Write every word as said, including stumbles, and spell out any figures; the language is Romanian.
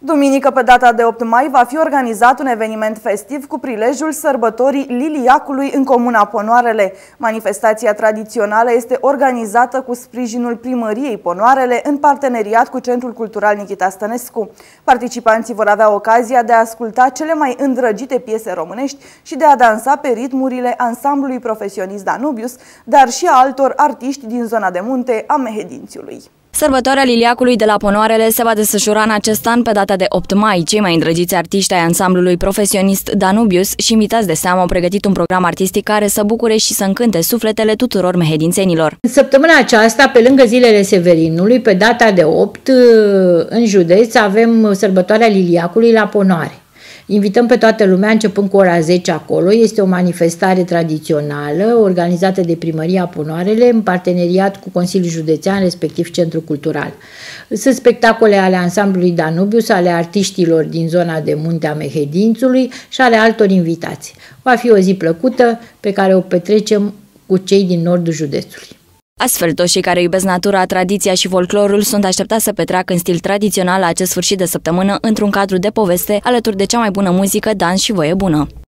Duminică, pe data de opt mai, va fi organizat un eveniment festiv cu prilejul sărbătorii Liliacului în comuna Ponoarele. Manifestația tradițională este organizată cu sprijinul primăriei Ponoarele în parteneriat cu Centrul Cultural Nichita Stănescu. Participanții vor avea ocazia de a asculta cele mai îndrăgite piese românești și de a dansa pe ritmurile ansamblului profesionist Danubius, dar și a altor artiști din zona de munte a Mehedințiului. Sărbătoarea Liliacului de la Ponoarele se va desfășura în acest an pe data de opt mai. Cei mai îndrăgiți artiști ai ansamblului profesionist Danubius și invitați de seamă au pregătit un program artistic care să bucure și să încânte sufletele tuturor mehedințenilor. În săptămâna aceasta, pe lângă zilele Severinului, pe data de opt, în județ, avem sărbătoarea Liliacului la Ponoare. Invităm pe toată lumea, începând cu ora zece acolo. Este o manifestare tradițională organizată de Primăria Ponoarele în parteneriat cu Consiliul Județean, respectiv Centrul Cultural. Sunt spectacole ale ansamblului Danubius, ale artiștilor din zona de munte a Mehedințului și ale altor invitați. Va fi o zi plăcută pe care o petrecem cu cei din nordul județului. Astfel, toți cei care iubesc natura, tradiția și folclorul sunt așteptați să petreacă în stil tradițional la acest sfârșit de săptămână într-un cadru de poveste, alături de cea mai bună muzică, dans și voie bună.